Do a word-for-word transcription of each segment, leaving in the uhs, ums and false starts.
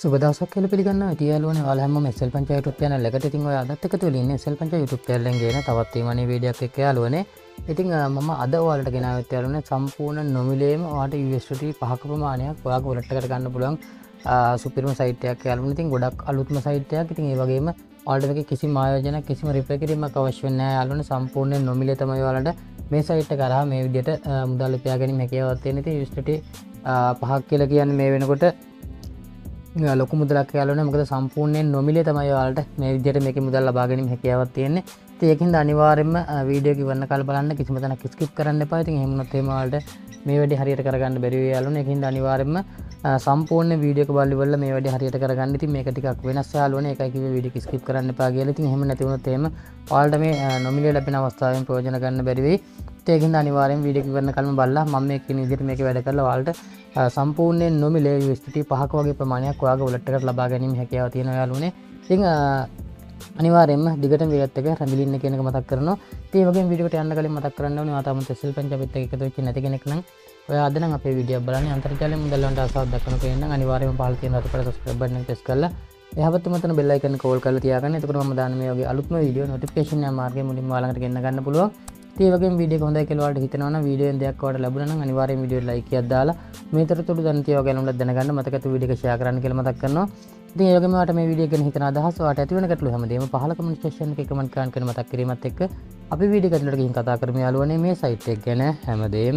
සුබ දවසක් කියලා පිළිගන්නවා. ඉතින් යාළුවනේ ඔයාලා හැමෝම S L Pancha YouTube channel එකට ඉතින් ඔය අදත් එකතු වෙලා ඉන්නේ S L Pancha YouTube channel එකෙන් ගේන තවත් තීමනේ වීඩියෝක් එක්ක යාළුවනේ. ඉතින් මම අද ඔයාලට ගෙනාවෙත් යාළුවනේ සම්පූර්ණ නොමිලේම ඔයාලට යු එස් ඩී පහක ප්‍රමාණයක් ඔයාගේ wallet එකට ගන්න පුළුවන් සුපිරිම සයිට් එකක් යාළුවනේ. ඉතින් ගොඩක් අලුත්ම සයිට් එකක්. ඉතින් ඒ වගේම ඔයාලට මේකේ කිසිම ආයෝජනයක් කිසිම රිප්ලයි කිරීමක් අවශ්‍ය වෙන්නේ නැහැ යාළුවනේ. සම්පූර්ණ නොමිලේ තමයි ඔයාලට මේ සයිට් එක කරා මේ විදිහට මුදල් උපයා ගැනීම හැකියාවක් තියෙන. ඉතින් යු එස් ඩී පහක් කියලා කියන්නේ මේ වෙනකොට ලොකු මුදලක් යාළුවනේ. මොකද සම්පූර්ණයෙන් නොමිලේ තමයි ඔයාලට මේ විදිහට මේකේ මුදල් ලබා ගැනීම හැකියාවක් තියෙන්නේ. ඉතින් ඒකින්ද අනිවාර්යයෙන්ම වීඩියෝ එක ඉවරන කාලේ බලන්න, කිසිම තැනක් ස්කිප් කරන්න එපා. ඉතින් එහෙම වුණොත් එහෙම ඔයාලට මේ වැඩේ හරියට කරගන්න බැරි වෙයි යාළුවනේ. ඒකින්ද අනිවාර්යයෙන්ම සම්පූර්ණ වීඩියෝ එක බලලා ඉවරලා මේ වැඩේ හරියට කරගන්න. ඉතින් මේක ටිකක් වෙනස් යාළුවනේ. ඒකයි කිව්වේ වීඩියෝ එක ස්කිප් කරන්න එපා කියලා. ඉතින් එහෙම නැති වුණොත් එහෙම ඔයාලට මේ නොමිලේ ලැබෙන අවස්ථාවෙන් ප්‍රයෝජන ගන්න බැරි වෙයි. ඒකින්ද අනිවාර්යෙන් වීඩියෝ එක ඉවරන කලින් බලලා මම මේ කියන විදිහට මේක වැඩ කරලා ඔයාලට සම්පූර්ණයෙන් නොමිලේ යු එස් ඩී පහක වගේ ප්‍රමාණයක් ඔයාගේ wallet එකට ලබා ගැනීම හැකියාව තියෙනවා යාළුවනේ. ඉතින් අනිවාර්යෙන්ම දිගටම වීඩියෝත් එක රැඳිලා ඉන්න කියන එක මතක් කරනවා. ඉතින් මේ වගේම වීඩියෝ එකට යන්න කලින් මතක් කරන්න ඕනේ ඔයා තාම එස් එල් පංචා අපිත් එක්ක එකතු වෙච්ච නැති කෙනෙක් නම් ඔයා අද නම් අපේ වීඩියෝ බලන්නේ අන්තර්ජාලයෙන් මුදල් වලට ආසාවක් දක්වන කෙනෙක් නම් අනිවාර්යෙන්ම පහළ තියෙන රතු සබ්ස්ක්‍රයිබ් බටන් එක ප්‍රෙස් කරලා එහාපැත්තේ මතන බෙල් අයිකන් එක ඕල් කරලා තියාගන්න. එතකොට මම දාන මේ වගේ අලුත්ම වීඩියෝ නොටිෆිකේෂන් එක මාර්ගයෙන් මුලින්ම ඔයාලට ගෙන්න ගන්න පුළුවන්. ඒ වගේම වීඩියෝ එක හොඳයි කියලා ඔයාලට හිතෙනවා නම් වීඩියෝෙන් දෙයක් ඔයාලට ලැබුණා නම් අනිවාර්යයෙන් වීඩියෝ ලයික් එකක් දාලා මේතරතුළු දැන තියව ගැලුණා දැනගන්න මතකතු වීඩියෝ එක ෂෙයා කරන්න කියලා මතක් කරනවා. ඉතින් ඒ වගේම ඔයාලට මේ වීඩියෝ ගැන හිතන අදහස් ඔයාලට ඇති වෙන ගැටලු හැමදේම පහළ කමෙන්ට් සෙක්ෂන් එකේ කමෙන්ට් කරන්න කියන මතක් කිරීමත් එක්ක අපි වීඩියෝ එකකට ගිහින් කතා කරමු යාළුවනේ මේ සයිට් එක ගැන හැමදේම.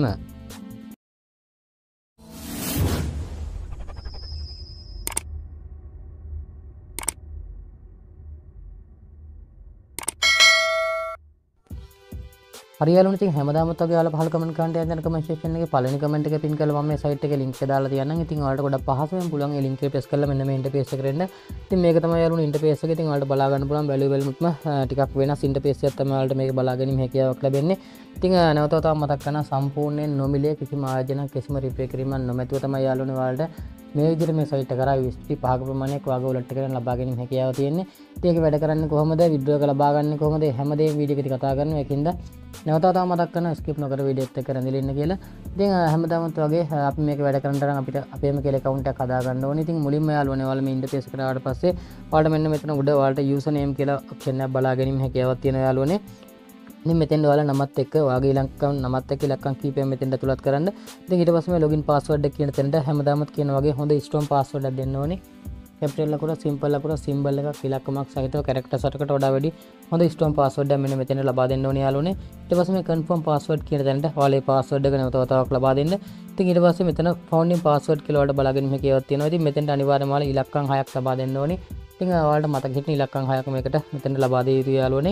හරි යාළුවනේ ඉතින් හැමදාමත් වගේ ඔයාලා පහළ කමෙන්ට් කරන්න යන කමෙන්ට් සෙක්ෂන් එකේ පළවෙනි කමෙන්ට් එක පින් කරලා මම මේ සයිට් එකේ ලින්ක් එක දාලා තියන්නම්. ඉතින් ඔයාලට ගොඩක් පහසුවෙන් පුළුවන් ඒ ලින්ක් එක ප්‍රෙස් කරලා මෙන්න මේ ඉන්ටර්ෆේස් එකට එන්න. ඉතින් මේක තමයි යාළුවනේ ඉන්ටර්ෆේස් එක. ඉතින් ඔයාලට බලා ගන්න පුළුවන් වැලියුබල් මුත්ම ටිකක් වෙනස් ඉන්ටර්ෆේස් එකක් තමයි ඔයාලට මේක බලා ගැනීම හැකියාවක් ලැබෙන්නේ. ඉතින් නැවත වතාවක් මතක් කරනවා සම්පූර්ණයෙන් නොමිලේ කිසිම ආයෝජනයක් කිසිම රිප්ලයි කිරීමක් නොමැතිව තමයි යාළුවනේ ඔයාලට මේ විදිහට මේ සයිට් එක කරා යු එස් ඩී පහක ප්‍රමාණයක් ඔයාගේ wallet එකෙන් ලබා ගැනීම හැකියාව තියෙන්නේ. ඉතින් ඒක වැඩ කරන්නේ කොහොමද? විඩ්‍රෝ එක ලබා ගන්න කොහොමද? හැමදේම වීඩියෝ එකේදී කතා කරනවා. ඒකින්ද නැවත වතාවක් මතක් කරනවා ස්කිප් නොකර වීඩියෝ එකත් එක්ක රැඳිලා ඉන්න කියලා. ඉතින් හැමදාමත් වගේ අපි මේක වැඩ කරන්න තරම් අපිට අපේම කියලා account එකක් හදා ගන්න ඕනේ. ඉතින් මුලින්ම යාළුවනේ ඔයාලා මේ ඉන්ටර්ෆේස් එකට ආවට පස්සේ ඔයාලට මෙන්න මෙතන උඩ ඔයාලට user name කියලා option එකක් බලා ගැනීම හැකියාවක් තියෙනවා යාළුවනේ. ඉතින් මෙතෙන් ඔයාලා නමත් එක්ක ඔයාගේ ඉලක්කම් නමත් එක්ක ඉලක්කම් කීපයක් මෙතෙන්ට ඇතුළත් කරන්න. ඉතින් ඊට පස්සේ මේ login password එක කියන තැනට හැමදාමත් කියන වගේ හොඳ strong password එකක් දෙන්න ඕනේ. capital ලකුණ simple ලකුණ symbol එකක් ඉලක්කමක් සහිතව characters අටකට වඩා වැඩි හොඳ strong password එකක් මෙන්න මෙතෙන්ට ලබා දෙන්න ඕනේ යාළුවනේ. ඊට පස්සේ මේ confirm password කියන තැනට ඔයාලේ password එක නැවත වතාවක් ලබා දෙන්න. ඉතින් ඊට පස්සේ මෙතන founding password කියලා ඔයාලට බලා ගැනීම හැකියාවක් තියෙනවා. ඉතින් මෙතෙන්ට අනිවාර්යයෙන්ම ඔයාලා ඉලක්කම් හයක් ලබා දෙන්න ඕනේ. ඉතින් ඔයාලට මතක හිටින ඉලක්කම් හයක් මේකට මෙතෙන්ට ලබා දිය යුතුයි යාළුවනේ.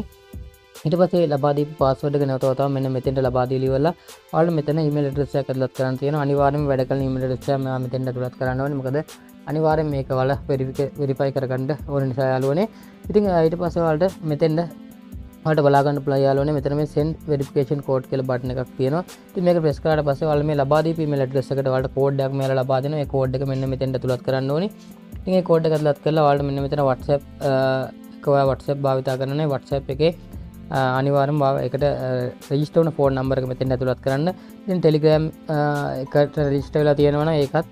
ඊට පස්සේ ලබා දීපු පාස්වර්ඩ් එක නැවත වතාවක් මෙන්න මෙතෙන්ට ලබා දීලා ඉවරලා ඔයාලට මෙතන ඊමේල් ඇඩ්‍රස් එකක් ඇතුළත් කරන්න තියෙනවා. අනිවාර්යයෙන්ම වැඩ කරන ඊමේල් ඇඩ්‍රස් එක මම මෙතෙන්ට ඇතුළත් කරන්න ඕනේ. මොකද අනිවාර්යයෙන් මේක ඔයාලා වෙරිෆයි කරගන්න ඕන නිසා යාළුවනේ. ඉතින් ඊට පස්සේ ඔයාලට මෙතෙන්ට ඔයාලට බලා ගන්න පුළුවන් යාළුවනේ මෙතන මේ send verification code කියලා බටන් එකක් තියෙනවා. ඉතින් මේක ප්‍රෙස් කරාට පස්සේ ඔයාලා මේ ලබා දීපු ඊමේල් ඇඩ්‍රස් එකට ඔයාලට කෝඩ් එකක් මෙයාලා ලබා දෙනවා. ඒ කෝඩ් එක මෙන්න මෙතෙන්ට ඇතුළත් කරන්න ඕනේ. ඉතින් ඒ කෝඩ් එක ඇතුළත් කරලා ඔයාලට මෙන්න මෙතන WhatsApp එක ඔයා WhatsApp භාවිතා කරනවා. WhatsApp එකේ අනිවාර්යයෙන්ම එකට රෙජිස්ටර් වුණ ෆෝන් නම්බර් එක මෙතෙන් ඇතුළත් කරන්න. ඉතින් Telegram එකට රෙජිස්ටර් වෙලා තියෙනවා නම් ඒකත්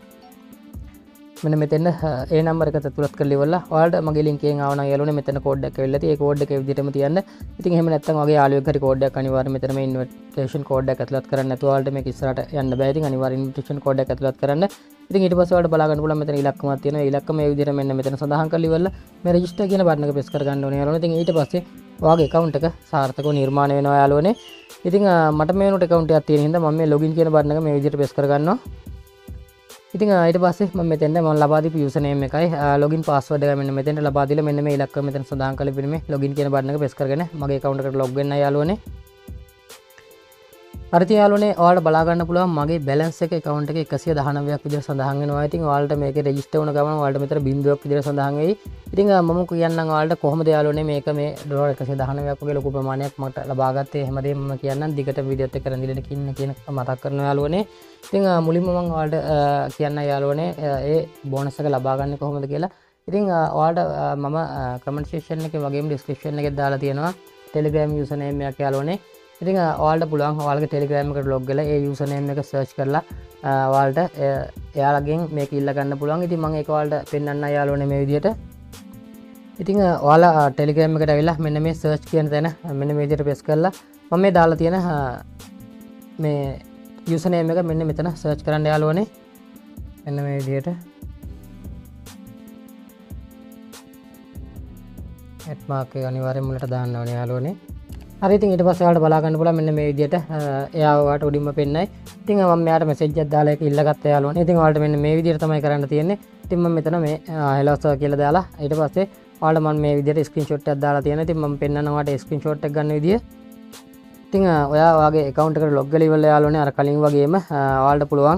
මෙන්න මෙතෙන් ඒ නම්බර එකට ඇතුළත් කරලා ඉවරලා ඔයාලට මගේ link එකෙන් ආව නම් යාළුවනේ මෙතන කෝඩ් එකක් ඇවිල්ලා තියෙයි. ඒ කෝඩ් එක ඒ විදිහටම තියන්න. ඉතින් එහෙම නැත්නම් වගේ යාළුවෙක් හරි කෝඩ් එකක් අනිවාර්යයෙන් මෙතන මේ ඉන්විටේෂන් කෝඩ් එකක් ඇතුළත් කරන්න නැතුව ඔයාලට මේක ඉස්සරහට යන්න බෑ. ඉතින් අනිවාර්යයෙන් ඉන්විටේෂන් කෝඩ් එකක් ඇතුළත් කරන්න. ඉතින් ඊට පස්සේ ඔයාලට බලා ගන්න පුළුවන් මෙතන ඉලක්කමක් තියෙනවා. ඒ ඉලක්කම මේ විදිහට මෙන්න මෙතන සඳහන් කරලා ඉවරලා මේ රෙජිස්ටර් කියන බටන් එක ප්‍රෙස් කර ගන්න ඕනේ යාළුවනේ. ඉතින් ඊට පස්සේ ඔයාගේ account එක සාර්ථකව නිර්මාණය වෙනවා යාළුවනේ. ඉතින් මට මේ වෙනකොට account එකක් තියෙන හින්දා මම මේ login කියන බටන් එක මේ විදිහට ප්‍රෙස් කර ගන්නවා. ඉතින් ඊට පස්සේ මම මෙතෙන්ද මම ලබා දීපු user name එකයි login password එක මෙන්න මෙතෙන්ට ලබා දීලා මෙන්න මේ ඉලක්කම මෙතන සඳහන් කරලා ඉතින් මේ login කියන බටන් එක ප්‍රෙස් කරගෙන මගේ account එකට log වෙන්න යාළුවනේ. හරි ඉතින් යාළුවනේ ඔයාලට බලා ගන්න පුළුවන් මගේ balance එක account එකේ එකසිය දහනවයක් විදිහට සඳහන් වෙනවා. ඉතින් ඔයාලට මේකේ register වුණ ගමන් ඔයාලට මෙතන බිංදුවක් විදිහට සඳහන් වෙයි. ඉතින් මම කියන්නම් ඔයාලට කොහොමද යාළුවනේ මේක මේ ඩොලර් එකසිය දහනවයක් වගේ ලොකු ප්‍රමාණයක් මට ලබා ගත්තේ හැමදේම මම කියන්නම් දිගට වීඩියෝත් එක්ක රැඳිලා ඉන්න කියන මතක් කරනවා යාළුවනේ. ඉතින් මුලින්ම මම ඔයාලට කියන්න යාළුවනේ ඒ බෝනස් එක ලබා ගන්න කොහොමද කියලා. ඉතින් ඔයාලට මම කමෙන්ට් සෙක්ෂන් එකේ වගේම ඩිස්ක්‍රිප්ෂන් එකේ දාලා තියෙනවා Telegram user name එකක් යාළුවනේ. ඉතින් ඔයාලට පුළුවන් ඔයාලගේ Telegram එකට log වෙලා ඒ username එක search කරලා ඔයාලට එයාලගෙන් මේක ඉල්ල ගන්න පුළුවන්. ඉතින් මම ඒක ඔයාලට පෙන්වන්න යාළුවනේ මේ විදිහට. ඉතින් ඔයාලා Telegram එකට ඇවිල්ලා මෙන්න මේ search කියන තැන මෙන්න මේ විදිහට press කරලා මම මේ දාලා තියෙන මේ username එක මෙන්න මෙතන search කරන්න යාළුවනේ. මෙන්න මේ විදිහට at mark එක අනිවාර්යෙන් මුලට දාන්න ඕනේ යාළුවනේ. හරි ඉතින් ඊට පස්සේ ඔයාලට බලා ගන්න පුළුවන් මෙන්න මේ විදිහට එයා ඔයාලට උඩින්ම පෙන්නයි. ඉතින් මම මෙයාට message එකක් දාලා ඒක ඉල්ලගත්තා යාළුවනේ. ඉතින් ඔයාලට මෙන්න මේ විදිහට තමයි කරන්න තියෙන්නේ. ඉතින් මම මෙතන මේ hello sir කියලා දාලා ඊට පස්සේ ඔයාලට මම මේ විදිහට screenshot එකක් දාලා තියෙනවා. ඉතින් මම පෙන්නනවා ඔයාලට screenshot එක ගන්න විදිය. ඉතින් ඔයා ඔයාගේ account එකට log වෙලා ඉවරලා යාළුවනේ අර කලින් වගේම ඔයාලට පුළුවන්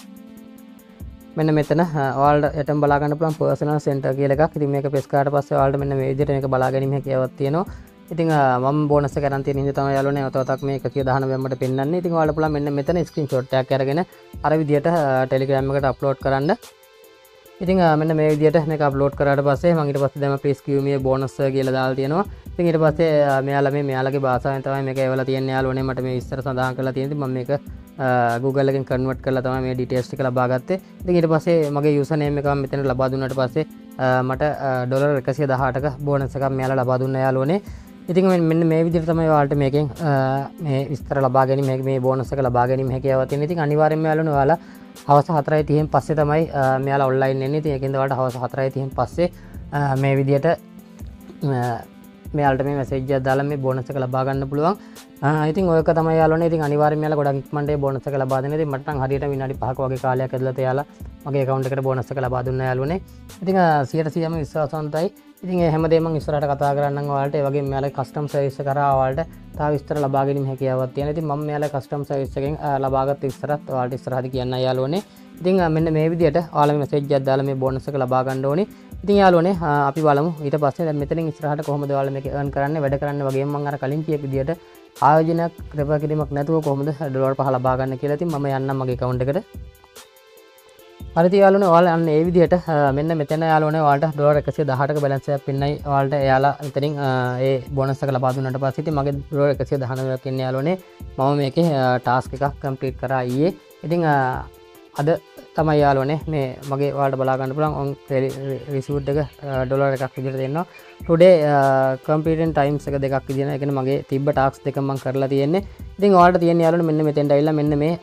මෙන්න මෙතන ඔයාලට යටම බලා ගන්න පුළුවන් personal center කියලා එකක්. ඉතින් මේක press කරාට පස්සේ ඔයාලට මෙන්න මේ විදිහට මේක බලා ගැනීම හැකියාවක් තියෙනවා. ඉතින් මම බෝනස් එක ගන්න තියෙන ඉඳ තමයි යාළුවනේ ඔතවතක් මේ එකසිය දහනවය මට පෙන්වන්නේ. ඉතින් ඔයාලට පුළුවන් මෙන්න මෙතන screenshot එකක් අරගෙන අර විදිහට Telegram එකට upload කරන්න. ඉතින් මෙන්න මේ විදිහට මේක අප්ලෝඩ් කරාට පස්සේ මම ඊට පස්සේ දැන් please give me a bonus කියලා දාලා තියෙනවා. ඉතින් ඊට පස්සේ මෙයාලා මේ මෙයාලගේ භාෂාවෙන් තමයි මේක එවලා තියෙන්නේ යාළුවනේ. මට මේ විස්තර සඳහන් කරලා තියෙනවා. මම මේක Google එකෙන් convert කරලා තමයි මේ details ටික ලබා ගත්තේ. ඉතින් ඊට පස්සේ මගේ username එක මම මෙතන ලබා දුන්නාට පස්සේ මට ඩොලර් එකසිය දහඅටක bonus එකක් මෙයාලා ලබා දුන්නා යාළුවනේ. ඉතින් මෙන්න මේ විදිහට තමයි ඔයාලට මේකෙන් මේ විස්තර ලබා ගැනීම මේ bonus එක ලබා ගැනීම හැකියාව තියෙනවා. ඉතින් අනිවාර්යයෙන්ම යාළුවනේ ඔයාලා හවස හතරයි තිහෙන් පස්සේ තමයි මෙයාලා ඔන්ලයින් එන්නේ. ඉතින් ඒකෙන්ද ඔයාලට හවස හතරයි තිහෙන් පස්සේ මේ විදිහට මෙයාලට මේ මැසේජ් එකක් දාලා මේ බෝනස් එක ලබා ගන්න පුළුවන්. ඉතින් ඔයක තමයි යාළුවනේ. ඉතින් අනිවාර්යයෙන්ම මෙයාලා ගොඩක් ඉක්මනට මේ බෝනස් එක ලබා දෙනවා. ඉතින් මට නම් හරියට විනාඩි පහක වගේ කාලයක් ඇදලා තියාලා මගේ account එකට බෝනස් එක ලබා දුන්නා යාළුවනේ. ඉතින් සියයට සීයක්ම විශ්වාසවන්තයි. ඉතින් ඒ හැමදේම මම ඉස්සරහට කතා කරන්නම් ඔයාලට. ඒ වගේම මෙයාලගේ කස්ටම් සර්විස් එක කරා ඔයාලට තව විස්තර ලබා ගැනීම හැකියාවක් තියෙනවා. ඉතින් මම මෙයාලගේ කස්ටම් සර්විස් එකෙන් ලබාගත් විස්තරත් ඔයාලට ඉස්සරහදී කියන්න යාළුවනේ. ඉතින් මෙන්න මේ විදිහට ඔයාලා මැසේජ් එකක් දාලා මේ බෝනස් එක ලබා ගන්න ඕනේ. ඉතින් යාළුවනේ අපි බලමු ඊට පස්සේ දැන් මෙතනින් ඉස්සරහට කොහොමද ඔයාලා මේක earn කරන්නේ වැඩ කරන්නේ වගේම මම අර කලින් කියපු විදිහට ආයෝජනයක් ක්‍රපා කිරීමක් නැතුව කොහොමද ඩොලර් පහ ලබා ගන්න කියලා. ඉතින් මම යන්නම් මගේ account එකට. හරි ඉතින් යාළුවනේ ඔයාලා අන්න ඒ විදිහට මෙන්න මෙතන යාළුවනේ ඔයාලට ඩොලර් එකසිය දහඅටක බැලන්ස් එකක් පින්නයි ඔයාලට එයාලා මෙතනින් ඒ බෝනස් එක ලබා දුන්නාට පස්සේ ඉතින් මගේ ඩොලර් එකසිය දහනවයක් ඉන්නේ යාළුවනේ. මම මේකේ ටාස්ක් එකක් කම්ප්ලීට් කරා ඊයේ. ඉතින් අද තමයි යාළුවනේ මේ මගේ ඔයාලට බලා ගන්න පුළුවන් on receipt එක ඩොලර් එකක් විදිහට දෙනවා. today computing times එක දෙකක් විදිහට. ඒ කියන්නේ මගේ තිබ්බ ටාස්ක් දෙක මම කරලා තියෙන්නේ. ඉතින් ඔයාලට තියෙන්නේ යාළුවනේ මෙන්න මෙතෙන්ට ඇවිල්ලා මෙන්න මේ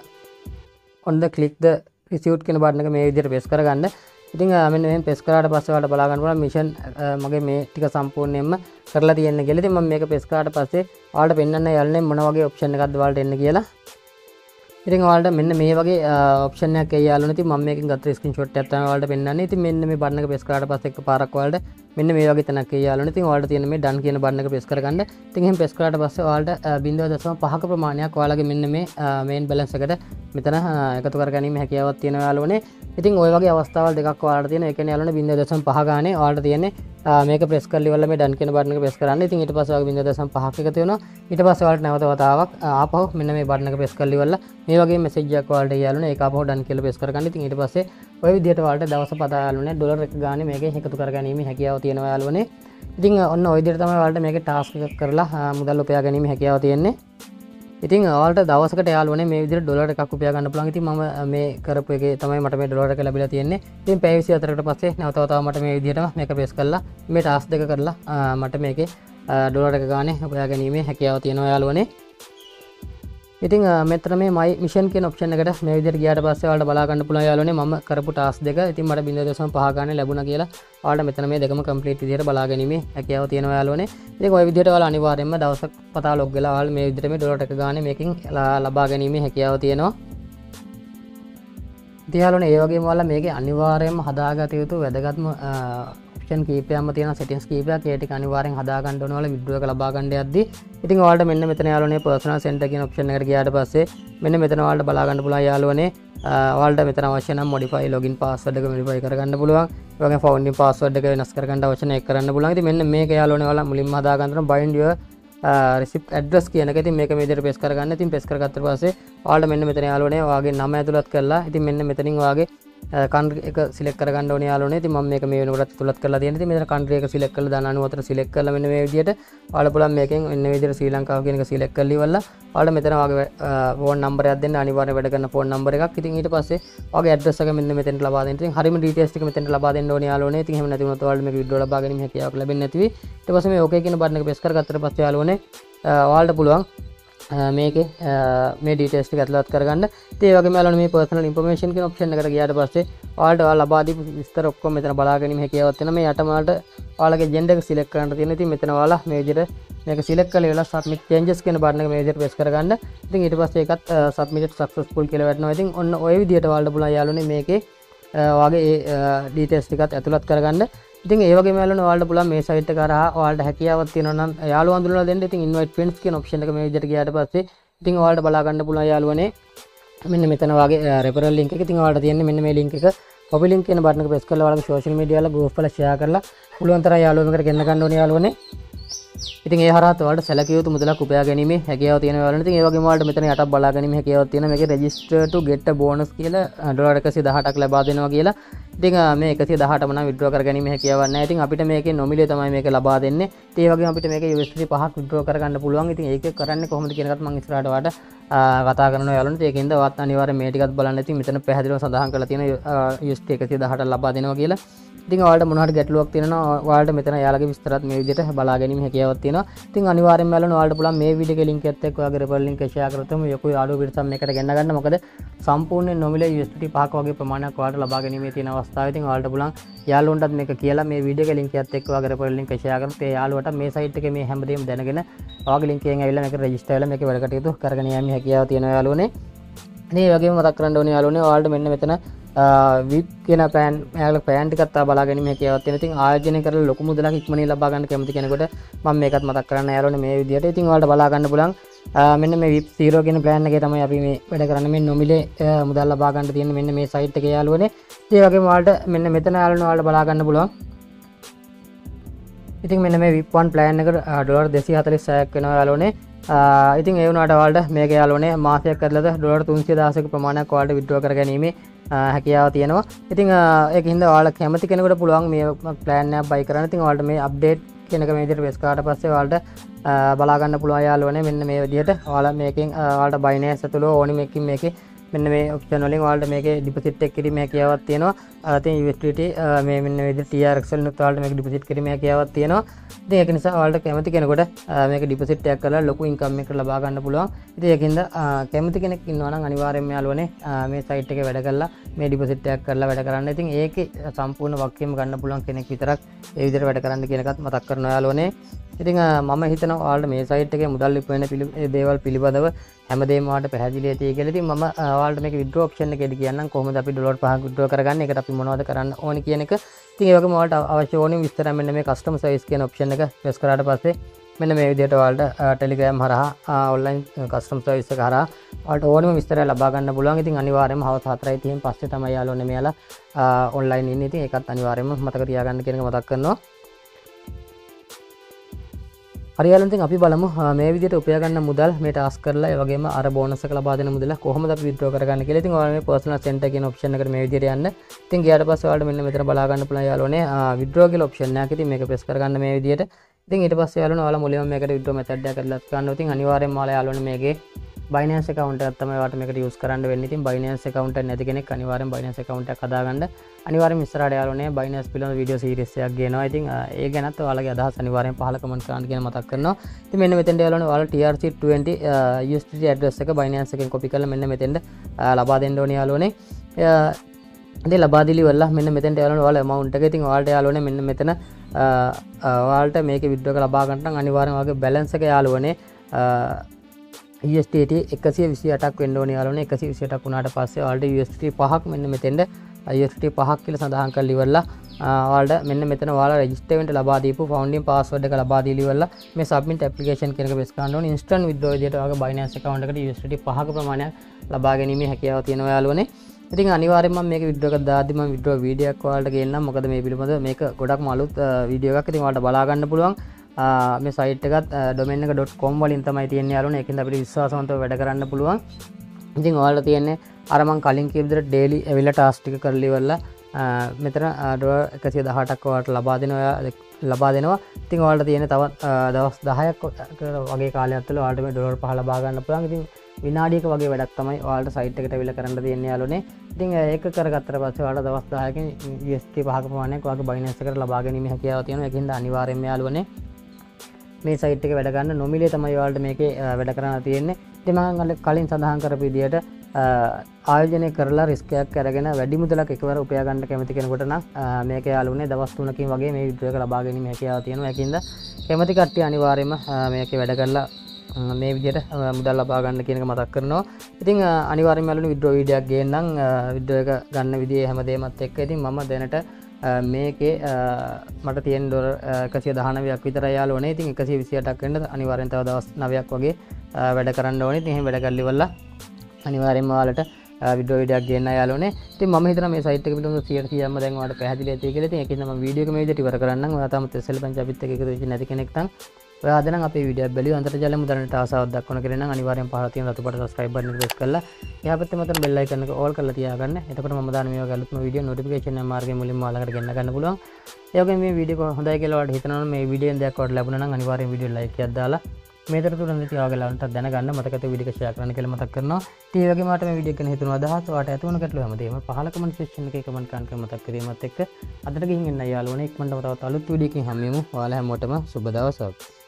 on the click the receipt කියන බටන් එක මේ විදිහට press කරගන්න. ඉතින් මෙන්න මෙහෙම press කරාට පස්සේ ඔයාලට බලා ගන්න පුළුවන් මිෂන් මගේ මේ ටික සම්පූර්ණයෙන්ම කරලා තියෙන්නේ කියලා. ඉතින් මම මේක press කරාට පස්සේ ඔයාලට පෙන්වන්න යාළුවනේ මොන වගේ option එකක්ද ඔයාලට එන්න කියලා. ඉතින් ඔයාලට මෙන්න මේ වගේ ඔප්ෂන් එකක් එයි යාළුවනේ. ඉතින් මම මේකෙන් ගත්ත ස්ක්‍රීන්ෂොට් එකක් තමයි ඔයාලට පෙන්නන්නේ. ඉතින් මෙන්න මේ බටන් එක ප්‍රෙස් කරාට පස්සේ එකපාරක් ඔයාලට මෙන්න මේ වගේ තැනක් එයි යාළුවනේ. ඉතින් ඔයාලට තියෙන මේ done කියන බටන් එක ප්‍රෙස් කරගන්න. ඉතින් එහෙම ප්‍රෙස් කරාට පස්සේ ඔයාලට zero point five ක ප්‍රමාණයක් ඔයාලගේ මෙන්න මේ මේන් බැලන්ස් එකට මෙතන එකතු කරගැනීමේ හැකියාවක් තියෙනවා යාළුවනේ. ඉතින් ওই වගේ අවස්ථාවල් දෙකක් ඔයාලට තියෙනවා. ඒ කියන්නේ යාළුවනේ zero point five ගානේ ඔයාලට තියෙන්නේ මේක ප්‍රෙස් කරලා ඉවරලා මේ done කියන බටන් එක ප්‍රෙස් කරන්න. ඉතින් ඊට පස්සේ ඔයාලගේ zero point five එකතු වෙනවා. ඊට පස්සේ ඔයාලට නැවත වතාවක් ආපහු මෙන්න මේ බටන් එක ප්‍රෙස් කරලා ඉවරලා මේ වගේ මැසේජ් එකක් ඔයාලට යාළුවනේ ඒක ආපහු done කියලා ප්‍රෙස් කරගන්න. ඉතින් ඊට පස්සේ ඔය විදිහට ඔයාලට දවස් පතා යාළුවනේ ඩොලර් එක ගානේ මේකේ එකතු කරගැනීමේ හැකියාව තියෙනවා යාළුවනේ. ඉතින් ඔන්න ඔය විදිහට තමයි ඔයාලට මේකේ ටාස්ක් එකක් කරලා මුදල් උපයා ගැනීම හැකියාව තියෙන්නේ. ඉතින් ඔයාලට දවසකට යාළුවනේ මේ විදිහට ඩොලර් එකක් උපයා ගන්න පුළුවන්. ඉතින් මම මේ කරපු එකේ තමයි මට මේ ඩොලර් එක ලැබිලා තියෙන්නේ. ඉතින් පැය විසි හතරකට පස්සේ නැවත වතාවක් මට මේ විදිහටම මේක ප්‍රෙස් කරලා මේ ටාස්ක් දෙක කරලා මට මේකේ ඩොලර් එක ගානේ උපයා ගැනීමේ හැකියාව තියෙනවා යාළුවනේ. ඉතින් මෙතන මේ my mission කියන ඔප්ෂන් එකට මේ විදිහට ගියාට පස්සේ ඔයාලට බලා ගන්න පුළුවන් යාළුවනේ මම කරපු ටාස්ක් දෙක. ඉතින් මට zero point five ගානේ ලැබුණා කියලා ඔයාලට මෙතන මේ දෙකම කම්ප්ලීට් විදිහට බලා ගැනීමේ හැකියාව තියෙනවා යාළුවනේ. ඉතින් ওই විදිහට ඔයාලා අනිවාර්යයෙන්ම දවසක් පතා ලොග් වෙලා ඔයාලා මේ විදිහට මේ ඩොලර් එක ගානේ මේකෙන් ලබා ගැනීමේ හැකියාව තියෙනවා. ඉතින් යාළුවනේ ඒ වගේම ඔයාලා මේකේ අනිවාර්යයෙන්ම හදාගත යුතු වැදගත්ම ඔප්ෂන් කීපයක්ම තියෙනවා. සෙටින්ග්ස් කීපයක් ඒ ටික අනිවාර්යෙන් හදා ගන්න ඕන ඔයාලා විඩ්‍රෝ එක ලබා ගන්න යද්දී. ඉතින් ඔයාලට මෙන්න මෙතන යාළුවනේ personal center කියන ඔප්ෂන් එකට ගියාට පස්සේ මෙන්න මෙතන ඔයාලට බලා ගන්න පුළුවන් යාළුවනේ ඔයාලට මෙතන අවශ්‍ය නම් modify login password එක modify කරගන්න පුළුවන්. ඒ වගේම founding password එක වෙනස් කරගන්න අවශ්‍ය නම් ඒක කරන්න පුළුවන්. ඉතින් මෙන්න මේක යාළුවනේ ඔයාලා මුලින්ම හදා ගන්න ඕන bind your receipt address කියන එක. ඉතින් මේක මේ විදිහට press කරගන්න. ඉතින් press කරගත්ත පස්සේ ඔයාලට මෙන්න මෙතන යාළුවනේ ඔයාගේ නම ඇතුළත් කරලා ඉතින් මෙන්න මෙතනින් ඔයාගේ කන්ට්‍රි එක සිලෙක්ට් කරගන්න ඕනේ යාළුවනේ. ඉතින් මම මේක මේ වෙනකොට තුලත් කරලා තියෙනවා. ඉතින් මෙතන කන්ට්‍රි එක සිලෙක්ට් කරලා දාන අනූ හතර සිලෙක්ට් කරලා මෙන්න මේ විදිහට ඔයාලා පුළුවන් මේකෙන් මෙන්න මේ විදිහට ශ්‍රී ලංකාව කියන එක සිලෙක්ට් කරලා ඉවරලා ඔයාලා මෙතන වාගේ ෆෝන් නම්බරයක් දෙන්න අනිවාර්යයෙන් වැඩ කරන ෆෝන් නම්බර එකක්. ඉතින් ඊට පස්සේ වාගේ ඇඩ්‍රස් එක මෙන්න මෙතෙන්ට ලබා දෙන්න. ඉතින් හරියම ඩීටේල්ස් ටික මෙතෙන්ට ලබා දෙන්න ඕනේ යාළුවනේ. ඉතින් එහෙම නැති වුණොත් ඔයාලට මේක විඩ්‍රෝ ලබා ගැනීම හැකියාවක් ලැබෙන්නේ නැති වෙයි. ඊට පස්සේ මේ ඕකේ කියන බටන් එක ප්‍රෙස් කරගත්තට පස්සේ යාළුවනේ ඔයාලට පුළුවන් මේකේ මේ ඩීටේල්ස් ටික ඇතුළත් කරගන්න. ඉතින් ඒ වගේම යාළුවනේ මේ පර්සනල් ඉන්ෆර්මේෂන් කියන ඔප්ෂන් එකට ගියාට පස්සේ ඔයාලට ඔයාලා ලබා දීපු විස්තර ඔක්කොම මෙතන බලා ගැනීම හැකියාවක් තියෙනවා. මේ යටම ඔයාලට ඔයාලගේ ජෙන්ඩර් එක සිලෙක්ට් කරන්න තියෙනවා. ඉතින් මෙතන ඔයාලා මේ විදිහට මේක සිලෙක්ට් කරලා ඉවරලා සබ්මිට් චේන්ජස් කියන බටන් එක මේ විදිහට ප්‍රෙස් කරගන්න. ඉතින් ඊට පස්සේ ඒකත් සබ්මිටඩ් සක්සස්ෆුල් කියලා වැටෙනවා. ඉතින් ඔන්න ඔය විදිහට ඔයාලට පුළුවන් යාළුවනේ මේකේ ඔයාගේ ඒ ඩීටේල්ස් ටිකත් ඇතුළත් කරගන්න. ඉතින් ඒ වගේම යාළුවනේ ඔයාලට පුළුවන් මේ සයිට් එක කරා ඔයාලට හැකියාවක් තියෙනවා නම් යාළුවෝ හඳුනලා දෙන්න. ඉතින් ඉන්වයිට් ෆ්‍රෙන්ඩ්ස් කියන ඔප්ෂන් එක මේ විදිහට ගියාට පස්සේ ඉතින් ඔයාලට බලා ගන්න පුළුවන් යාළුවනේ මෙන්න මෙතන වගේ රෙෆරල් ලින්ක් එක. ඉතින් ඔයාලට තියෙන්නේ මෙන්න මේ ලින්ක් එක කොපි ලින්ක් කියන බටන් එක ප්‍රෙස් කරලා ඔයාලගේ සෝෂල් මීඩියා වල ගෲප් වල ෂෙයා කරලා පුළුවන් තරම් යාළුවෝ මේකට ගෙන්න ගන්න ඕනේ යාළුවනේ. ඉතින් ඒ හරහා ඔයාලට සැලකිය යුතු මුදලක් උපයා ගැනීමේ හැකියාව තියෙනවා යාළුවනේ. ඉතින් ඒ වගේම ඔයාලට මෙතන යටත් බලා ගැනීම හැකියාවක් තියෙනවා. මේකේ register to get a bonus කියලා ඩොලර් එකසිය දහඅටක් ලබා දෙනවා කියලා. ඉතින් මේ එකසිය දහඅටම නම් විඩ්‍රෝ කර ගැනීම හැකියාවක් නැහැ. ඉතින් අපිට මේකේ නොමිලේ තමයි මේක ලබා දෙන්නේ. ඉතින් ඒ වගේම අපිට මේකේ යු එස් ඩී පහක් විඩ්‍රෝ කරගන්න පුළුවන්. ඉතින් ඒක කරන්නේ කොහොමද කියන එකත් මම ඉස්සරහට ඔයාලට කතා කරනවා යාළුවනේ. ඒකින්ද ඔයත් අනිවාර්යෙන් මේ ටිකත් බලන්න. ඉතින් මෙතන පැහැදිලිව සඳහන් කරලා තියෙනවා යු එස් ඩී එකසිය දහඅට ලබා දෙනවා කියලා. ඉතින් ඔයාලට මොන හරි ගැටලුවක් තියෙනවා ඔයාලට මෙතන යාළුවගේ විස්තරات මේ විදිහට බලා ගැනීම හැකියාවක් තියෙනවා. ඉතින් අනිවාර්යෙන්ම යාළුවනේ ඔයාලට පුළුවන් මේ වීඩියෝ එකේ link එකත් එක්ක ඔයාගේ referral link එක share කරොත් යකෝ යාළුවෝ පිටසම් මේකට ගෙන්න ගන්න. මොකද සම්පූර්ණයෙන් නොමිලේ යු එස් ඩී පහක් වගේ ප්‍රමාණයක් ඔයාලට ලබා ගැනීමේ තියෙන අවස්ථාව. ඉතින් ඔයාලට පුළුවන් යාළුවන්ටත් මේක කියලා මේ වීඩියෝ එකේ link එකත් එක්ක ඔයාගේ referral link එක share කරොත් ඒ යාළුවට මේ site එකේ මේ හැමදේම දැනගෙන ඔයාගේ link එකෙන් ඇවිල්ලා මේක register වෙලා මේකේ වැඩ කටයුතු කරගෙන යෑමේ හැකියාව තියෙනවා යාළුවනේ. ඉතින් ඒ වගේම මතක් කරගන්න ඕනේ යාළුවනේ ඔයාලට මෙන්න මෙතන විප් කියන පෑන් යාළුවා පෑන් ටිකත් ආ බලා ගැනීම හැකියාවක් තියෙනවා. ඉතින් ආයෝජනය කරලා ලොකු මුදලක් ඉක්මනින් ලබා ගන්න කැමති කෙනෙකුට මම මේකත් මතක් කරන්න යාළුවනේ මේ විදිහට. ඉතින් ඔයාලට බලා ගන්න පුළුවන් මෙන්න මේ විප් zero කියන ප්ලෑන් එකේ තමයි අපි මේ වැඩ කරන්නේ. මේ නොමිලේ මුදල් ලබා ගන්න තියෙන මෙන්න මේ සයිට් එකේ යාළුවනේ. ඒ වගේම ඔයාලට මෙන්න මෙතන යාළුවනේ ඔයාලට බලා ගන්න පුළුවන්. ඉතින් මෙන්න මේ විප් one ප්ලෑන් එක ඩොලර් දෙසිය හතළිස් හයක් වෙනවා යාළුවනේ. ඉතින් ඒ වුණාට ඔයාලට මේක යාළුවනේ මාසයක් කරලාද ඩොලර් තුන්සිය දහසක ප්‍රමාණයක් ඔයාලට විත්ඩ්‍රෝ කරගැනීමේ හැකියාව තියෙනවා. ඉතින් ඒකින්ද ඔයාලා කැමති කෙනෙකුට පුළුවන් මේ ප්ලෑන් එක බයි කරන්න. ඉතින් ඔයාලට මේ අප්ඩේට් කියන එක මේ විදිහට ප්‍රෙස් කරාට පස්සේ ඔයාලට බලා ගන්න පුළුවන් යාළුවනේ මෙන්න මේ විදිහට ඔයාලා මේකෙන් ඔයාලට Binance ඇතුළේ ඕනි මේකකින් මේකේ මෙන්න මේ ඔප්ෂන් වලින් ඔයාලට මේකේ ඩිපොසිට් එක කිරීමේ හැකියාවක් තියෙනවා. ඉතින් යු එස් ඩී ටී මේ මෙන්න මේ විදිහට ටී ආර් එක්ස් වලින් ඔයාලට මේක ඩිපොසිට් කිරීමේ හැකියාවක් තියෙනවා. ඉතින් ඒක නිසා ඔයාලට කැමති කෙනෙකුට මේක ඩිපොසිට් එකක් කරලා ලොකු ඉන්කම් එකක් ලබා ගන්න පුළුවන්. ඉතින් ඒකින්ද කැමති කෙනෙක් ඉන්නවා නම් අනිවාර්යයෙන්ම යාළුවනේ මේ සයිට් එකේ වැඩ කරලා මේ ඩිපොසිට් එකක් කරලා වැඩ කරන්න. ඉතින් ඒකේ සම්පූර්ණ වක්කීම ගන්න පුළුවන් කෙනෙක් විතරක් ඒ විදිහට වැඩ කරන්න කියන එකත් මතක් කරනවා යාළුවනේ. ඉතින් මම හිතනවා ඔයාලට මේ සයිට් එකේ මුදල් ලිප් වෙන දේවල් පිළිබඳව හැමදේම ඔයාලට පැහැදිලි ඇති කියලා. ඉතින් මම ඔයාලට මේක විත්ඩ්‍රෝ ඔප්ෂන් එකේදී කියන්නම් කොහොමද අපි ඩොලර් පහක් විත්ඩ්‍රෝ කරගන්නේ. ඒකට අපි මොනවද කරන්න ඕනි කියන එක. ඉතින් ඒ වගේම ඔයාලට අවශ්‍ය ඕනි විස්තර මෙන්න මේ කස්ටමර් සර්විස් කියන ඔප්ෂන් එක ප්‍රෙස් කරාට පස්සේ මෙන්න මේ විදිහට ඔයාලට ටෙලිග්‍රෑම් හරහා ඔන්ලයින් කස්ටමර් සර්විස් එක හරහා ඔයාලට ඕනම විස්තරය ලබා ගන්න පුළුවන්. ඉතින් අනිවාර්යයෙන්ම හවස හතරයි තිහෙන් පස්සේ තමයි යාළුවනේ මෙයාලා ඔන්ලයින් ඉන්නේ. ඉතින් ඒකත් අනිවාර්යයෙන්ම මතක තියාගන්න කියන එක මතක් කරනවා. හරි යාළුවනේ ඉතින් අපි බලමු මේ විදිහට උපයා ගන්න මුදල් මේ ටාස්ක් කරලා ඒ වගේම අර බෝනස් එක ලබා දෙන මුදල කොහොමද අපි විත්ඩ්‍රෝ කරගන්නේ කියලා. ඉතින් ඔයාලා මේ පර්සනල් සෙන්ටර් කියන ඔප්ෂන් එකට මේ විදිහට යන්න. ඉතින් ගියාට පස්සේ ඔයාලට මෙන්න මෙතන බලා ගන්න පුළුවන් යාළුවනේ විත්ඩ්‍රෝ කියලා ඔප්ෂන් එකක්. ඉතින් මේක ප්‍රෙස් කරගන්න මේ විදිහට. ඉතින් ඊට පස්සේ යාළුවනේ ඔයාලා මුලින්ම මේකට විත්ඩ්‍රෝ මෙතඩ් එක කරලා ගන්නවා. ඉතින් අනිවාර්යයෙන්ම ඔයාලා යාළුවනේ මේකේ Binance account එකක් තමයි ඔයාලට මේකට use කරන්න වෙන්නේ. ඉතින් Binance account එක නැති කෙනෙක් අනිවාර්යෙන් Binance account එකක් හදාගන්න. අනිවාර්යෙන් ඉස්සරහට යාළුවනේ Binance පිළිබඳ වීඩියෝ සීරීස් එකක් ගේනවා. ඉතින් ඒ ගැනත් ඔයාලගේ අදහස් අනිවාර්යෙන් පහල කමෙන්ට් කරන්න කියන මතක් කරනවා. ඉතින් මෙන්න මෙතෙන්ට යාළුවනේ ඔයාලා T R C twenty U S D T address එක Binance එකෙන් copy කරලා මෙන්න මෙතෙන්ට ලබා දෙන්න ඕනේ යාළුවනේ. ඉතින් ලබා දීලි වල මෙන්න මෙතෙන්ට යාළුවනේ ඔයාලා amount එක. ඉතින් ඔයාලට යාළුවනේ මෙන්න මෙතන ඔයාලට මේකේ withdraw එක ලබා ගන්න නම් අනිවාර්යෙන් ඔයාගේ balance එක යාළුවනේ U S D T එකසිය විසි අටක් වෙන්න ඕනේ යාළුවනේ. එකසිය විසි අටක් වුණාට පස්සේ ඔයාලට U S D T පහක් මෙන්න මෙතෙන්ද U S D T පහක් කියලා සඳහන් කරලා ඉවරලා ඔයාලට මෙන්න මෙතන ඔයාලා රෙජිස්ටර් වෙන්න ලබා දීපු ෆවුන්ඩින් පාස්වර්ඩ් එක ලබා දීලි ඉවරලා මේ සබ්මිට් ඇප්ලිකේෂන් කියන එක ප්‍රෙස් කරන්න ඕනේ. ඉන්ස්ටන්ට් විත්ඩ්‍රෝ විදියට ඔයාගේ Binance account එකට U S D T පහක ප්‍රමාණයක් ලබා ගැනීමේ හැකියාව තියෙනවා යාළුවනේ. ඉතින් අනිවාර්යෙන්ම මම මේක විත්ඩ්‍රෝ එකක් දාද්දි මම විත්ඩ්‍රෝ වීඩියෝ එකක් ඔයාලට ගේන්නම්. මොකද මේ පිළිබඳව මේක ගොඩක්ම අලුත් වීඩියෝ එකක්. ඉතින් ඔයාලට බලා ගන්න පුළුවන්. මේ සයිට් එකත් domain එක .com වලින් තමයි තියෙන්නේ යාළුවනේ. ඒකෙන්ද අපිට විශ්වාසවන්තව වැඩ කරන්න පුළුවන්. ඉතින් ඔයාලට තියෙන්නේ අර මං කලින් කියපු විදිහට ඩේලි ඇවිල්ලා ටාස්ක් ටික කරලා ඉවරලා මෙතන ඩොලර් එකසිය දහඅටක් ඔයාලට ලබා දෙනවා ලබා දෙනවා. ඉතින් ඔයාලට තියෙන තවත් දවස් දහයක් වගේ කාලයක් තුළ ඔයාලට මේ ඩොලර් පහ ලබා ගන්න පුළුවන්. ඉතින් විනාඩියක වගේ වැඩක් තමයි ඔයාලට සයිට් එකට ඇවිල්ලා කරන්න තියෙන්නේ යාළුවනේ. ඉතින් ඒක කරගත්තට පස්සේ ඔයාලට දවස් දහයකින් යු එස් ඩී පහක ප්‍රමාණයක් ඔයාගේ බයිනන්ස් එකට ලබා ගැනීම හැකියාව තියෙනවා. ඒකින්ද අනිවාර්යයෙන්ම යාළුවනේ මේ සයිට් එක වැඩ ගන්න නොමිලේ තමයි ඔයාලට මේකේ වැඩ කරන්න තියෙන්නේ. ඉතින් මම කලින් සඳහන් කරපු විදිහට ආයෝජනය කරලා රිස්ක් එකක් අරගෙන වැඩි මුදලක් එකවර උපයා ගන්න කැමති කෙනෙකුට නම් මේක යාළුවනේ දවස් තුනකින් වගේ මේ විඩ්‍රෝ එක ලබා ගැනීම හැකියාව තියෙනවා. ඒකින්ද කැමති කට්ටිය අනිවාර්යයෙන්ම මේකේ වැඩ කරලා මේ විදිහට මුදල් ලබා ගන්න කියන එක මතක් කරනවා. ඉතින් අනිවාර්යයෙන්ම යාළුවනේ විඩ්‍රෝ වීඩියෝ එකක් ගේන්නම් විඩ්‍රෝ එක ගන්න විදිහේ හැමදේමත් එක්ක. ඉතින් මම දැනට මේකේ මට තියෙන ඩොලර් එකසිය දහනවයක් විතරයි යාළුවනේ. ඉතින් එකසිය විසිඅටක් වෙන්න අනිවාර්යෙන් තව දවස් නවයක් වගේ වැඩ කරන්න ඕනේ. ඉතින් එහෙම වැඩ කරලා ඉවරලා අනිවාර්යෙන්ම ඔයාලට විඩ්‍රෝ වීඩියෝ එකක් ගේන්න යාළුවනේ. ඉතින් මම හිතනවා මේ සයිට් එක පිළිබඳව සියයට සීයක්ම දැන් ඔයාලට පැහැදිලි ඇති කියලා. ඉතින් ඒකෙන් මම වීඩියෝ එක මේ විදිහට ඉවර කරන්නම්. ඔයා තාම තෙසෙල් පංච අපිත් එක්ක එකතු වෙච්ච නැති කෙනෙක් නම් ඔයා අද නම් අපේ වීඩියෝ එක බැලුවා අන්තර්ජාලය මුදලට ආසාවක් දක්වන කෙනෙක් නම් අනිවාර්යෙන් පහළ තියෙන රතු පාට subscribe button එක press කරලා එහා පැත්තේ මතන bell icon එක all කරලා තියාගන්න. එතකොට මම දාන මේ වගේ අලුත්ම වීඩියෝ notification එක මාර්ගයෙන් මුලින්ම ඔයාලකට ගෙන්න ගන්න පුළුවන්. ඒ වගේම මේ වීඩියෝ එක හොඳයි කියලා ඔයාලට හිතනවා නම් මේ වීඩියෝෙන් දෙයක් ඔයාලට ලැබුණා නම් අනිවාර්යෙන් වීඩියෝ like එකක් දාලා මේ තරතුර නැති ඔයාගේ ලාන්ට දැනගන්න මතක ඇති වීඩියෝ එක share කරන්න කියලා මතක් කරනවා. ඉතින් ඒ වගේම මට මේ වීඩියෝ එක ගැන හිතුණු අදහස් ඔයාලට ඇති වුණ ගැටලු හැමදේම පහළ comment section එකේ comment කරන්න කියලා මතක් කිරීමත් එක්ක අදට ගිහින් එන්න යාළුවනේ ඉක්මනටම තවත් අලුත් වීඩියෝ එකකින් හම්බෙමු. ඔයාලා හැමෝටම සුබ දවසක්.